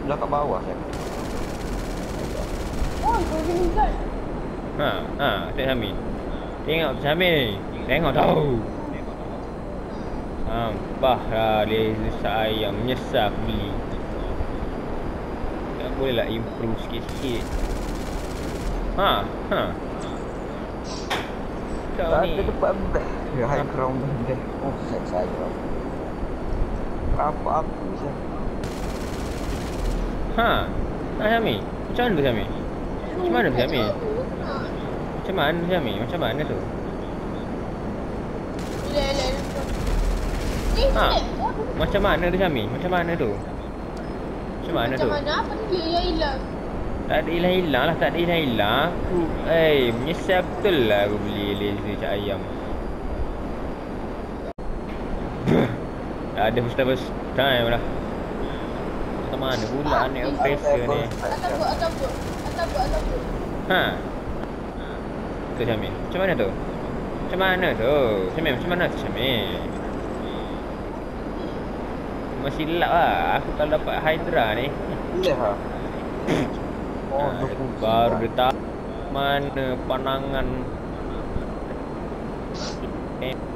Dah kat bawah saya. Oh, kau meninggal. Cik Syami. Tengok Cik Syami. Tengok tahu. Sampahlah laser saya. Menyesal aku beli. Tak bolehlah improve sikit-sikit. Kau Tak ni. ada tempat best. Ya, high ground best. Oh, saya. Apa-apa saya. Syami. Macam mana tu Syami? Macam mana tu Syami? Macam mana Syami? Macam mana tu? Macam mana tu Syami? Macam mana tu? Macam mana tu? Macam mana? Apa dia yang hilang? Tak ada hilang-hilang lah. Tak ada hilang-hilang. Aku, menyesal betul lah aku beli laser cak ayam. Dah ada first time lah. Macam mana pula ni operator ni? Atabuk. Tu Syami. Macam mana tu? Macam mana tu? Syami, macam mana tu Syami? Masih lap lah. Aku kalau dapat Hydra ni. Boleh lah. Oh, Baru dia tahu mana pandangan